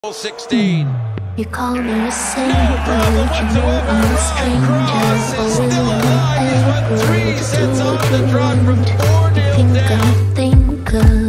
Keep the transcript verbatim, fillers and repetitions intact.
sixteen. You call me a saint, but you know I'm a stranger. Falling in every to do what you want. You think I'm thinker.